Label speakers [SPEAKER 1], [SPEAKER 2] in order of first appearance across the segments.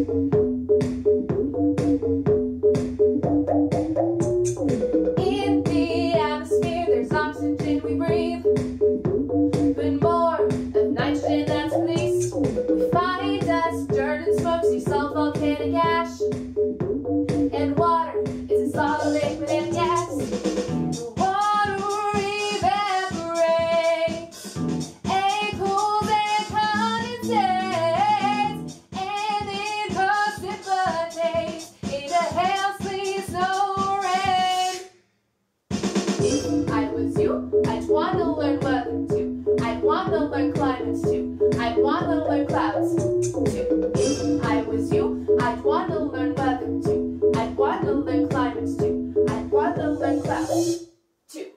[SPEAKER 1] In the atmosphere, there's oxygen we breathe, but more of nitrogen that's released. We find dust, dirt, and smoke, see salt, volcanic ash, and water is a solid, liquid, and gas. The water evaporates and cools and condensates, and it precipitates in a hail, sleet, snow, rain. If I was you, I'd want to learn weather too. I'd want to learn climates too. I'd want to learn clouds too. If I was you, I'd want to learn weather too. I'd want to learn climates too. I'd want to learn clouds too.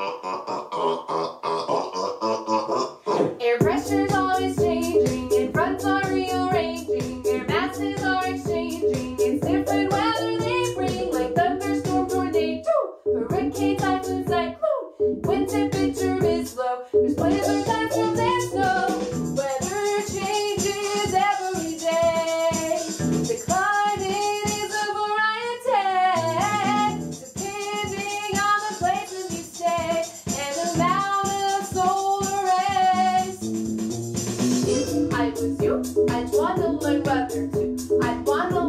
[SPEAKER 1] Air pressure's always changing, and fronts are rearranging, air masses are exchanging. It's different weather they bring, like thunderstorm, tornado, hurricane, typhoon, cyclone. When temperature is low, there's blizzard clouds from their snow. Weather changes every day. The climate is a variety, depending on the places you stay and the amount of solar rays. If I was you, I'd want to learn weather too. I'd want to